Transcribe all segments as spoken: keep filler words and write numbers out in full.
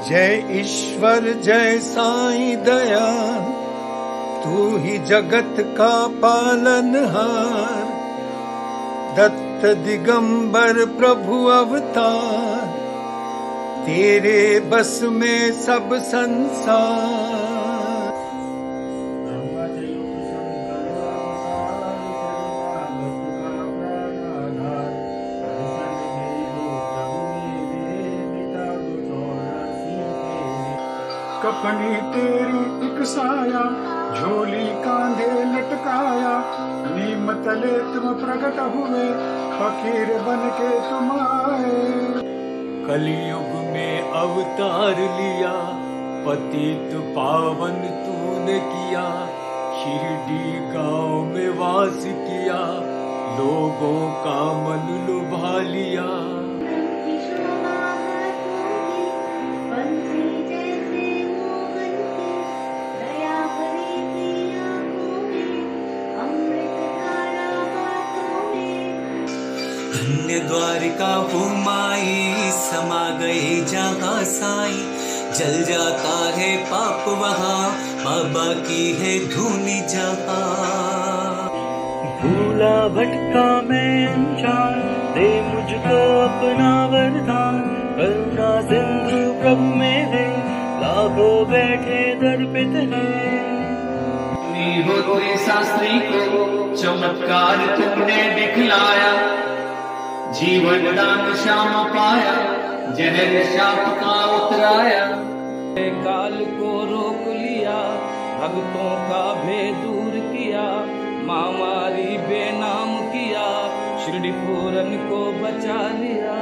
जय ईश्वर जय साईं दयाल, तू ही जगत का पालनहार। दत्त दिगंबर प्रभु अवतार, तेरे बस में सब संसार। कपनी तेरी एक साया, झोली कांधे लटकाया। नीम तले तुम प्रकट हुए, फकीर बन के तुम आए। कलयुग में अवतार लिया, पतित पावन तूने किया। शिरडी गांव में वास किया, लोगों का मन लुभा लिया। धन्य द्वारिका हो माई, समा गए जहाँ साई। जल जाता है पाप वहाँ, बाबा की है धूनी जहाँ। भूला भटका मैं अनजान, दे मुझको अपना वरदान। करुणा सिंधु प्रभु मेरे, लाखों बैठे दर पे तेरे। होते शास्त्री को चमत्कार तुमने दिखलाया। जीवन दान श्याम पाया, जहर शाप का उतराया। काल को रोक लिया, भक्तों का भेद दूर किया। महामारी बेनाम किया, शिरडी पूरन को बचा लिया।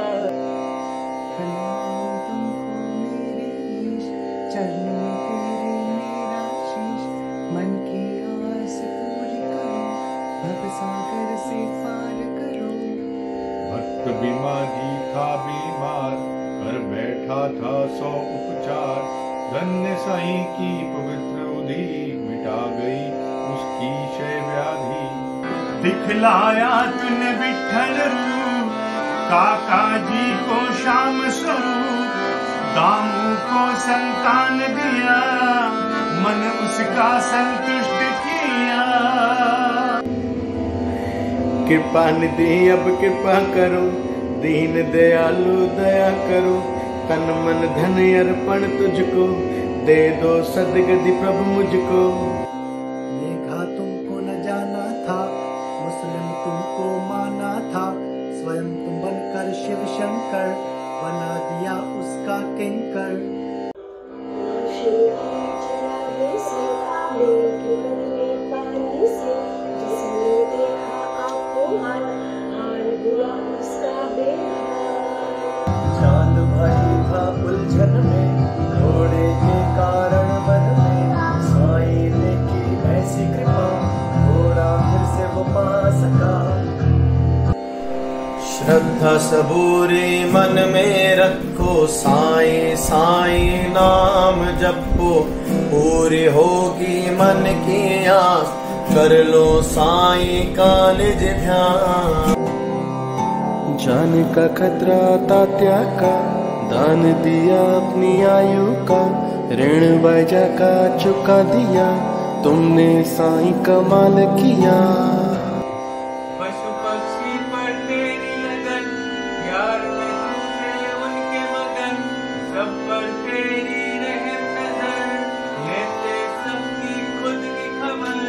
मन की आस पूरी करो, भवसागर से पार करो। भक्त बीमाजी था बीमार, कर बैठा था सौ उपचार। धन्य साईं की पवित्र उधी, मिटा गई उसकी क्षय व्याधि। दिखलाया तूने विठ्ठल रूप, काका जी को श्याम स्वरूप। दामू को संतान दिया, मन उसका संतुष्ट किया। कृपा निधि अब कृपा करो, दीन दयालु दया करो। तन मन धन अर्पण तुझको, दे दो सद्गति प्रभु मुझको। देखा तुमको न जाना था, मुस्लिम तुमको माना था। स्वयं तुम बनकर शिव शंकर, बना दिया उसका किंकर। चांद भाई था उलझन में, घोड़े के कारण वन में। साईं ने की ऐसी कृपा, घोड़ा फिर से वो पा सका। श्रद्धा सबूरी मन में रखो, साईं साईं नाम जपो। पूरी होगी मन की आस, कर लो साईं का निज ध्यान। जान का खतरा तात्या का, दान दिया अपनी आयु का। ऋण बैजा का चुका दिया, तुमने साईं कमाल किया। पशु पक्षी पर तेरी लगन, प्यार में तुझे उनके मगन। सब पर तेरी रहम नजर, लेते सबकी खुद की खबर।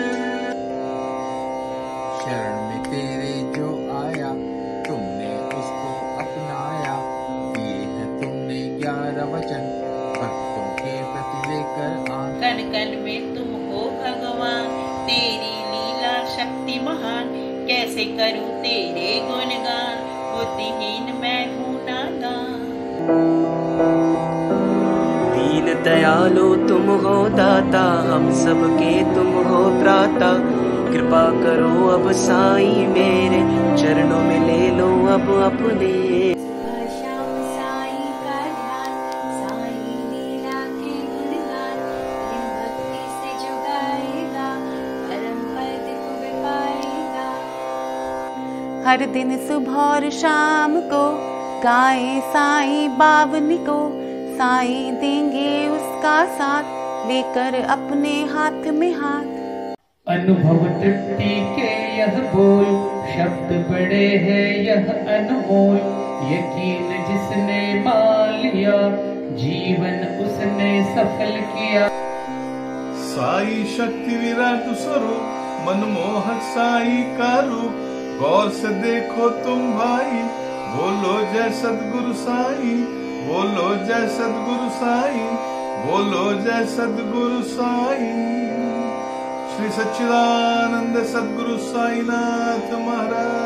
शरण में तेरे जो आया, तुमने उसको अपनाया। दिए हैं तुमने ग्यारह वचन, भक्तों के प्रति लेकर आ। कण कण में तुम हो भगवान, तेरी लीला शक्ति महान। कैसे करूं तेरे गुणगान, बुद्धिहीन मैं हूँ नादान। दीन दयालु तुम हो दाता, हम सबके तुम हो त्राता। कृपा करो अब साईं मेरे, चरणों में ले लो अब अपने। हर दिन सुबह और शाम को गाए साईं बावनी को। साईं देंगे उसका साथ लेकर अपने हाथ में हाथ। अनुभव तृप्ति के यह बोल शब्द बड़े हैं यह अनमोल, यकीन जिसने मान लिया जीवन उसने सफल किया। साई शक्ति विराट स्वरूप मनमोहक साई का रूप, गौर से देखो तुम भाई बोलो जय सद्गुरु साई, बोलो जय सद्गुरु साई, बोलो जय सद्गुरु साई। श्री सच्चिदानंद सद्गुरु साईनाथ महाराज।